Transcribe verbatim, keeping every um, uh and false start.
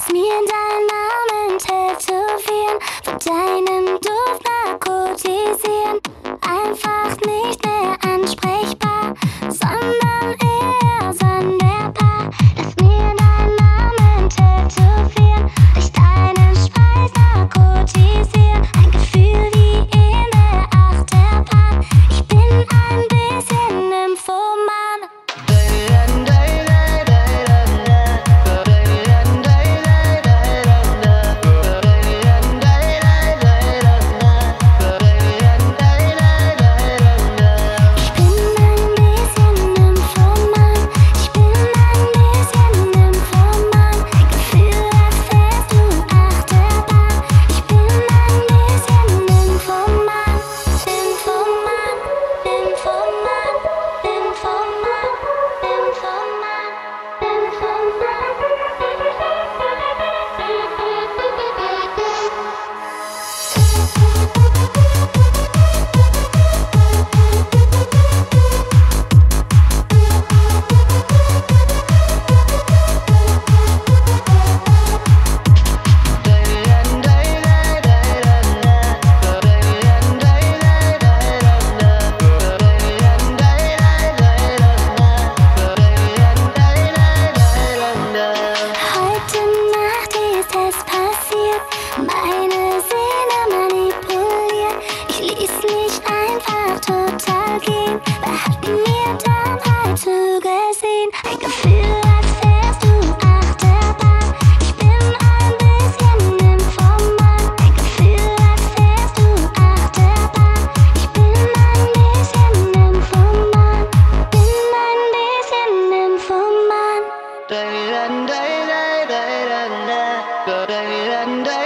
Lass mir deinen Namen tätowieren, von deinem Duft narkotisieren. Einfach nicht mehr ansprechbar, sondern eher sonderbar. Lass mir deinen Namen tätowieren, durch deinen Schweiß narkotisieren. Ein Gefühl wie in der Achterbahn. Ich bin ein bisschen Nymphoman. Meine Seele manipuliert, ich ließ mich einfach total gehen. Wer hat mir dann heute gesehen? Ein Gefühl, als wärst du Achterbahn. Ich bin ein bisschen Nymphoman. Ein Gefühl, als wärst du Achterbahn. Ich bin ein bisschen Nymphoman. Bin ein bisschen Nymphoman.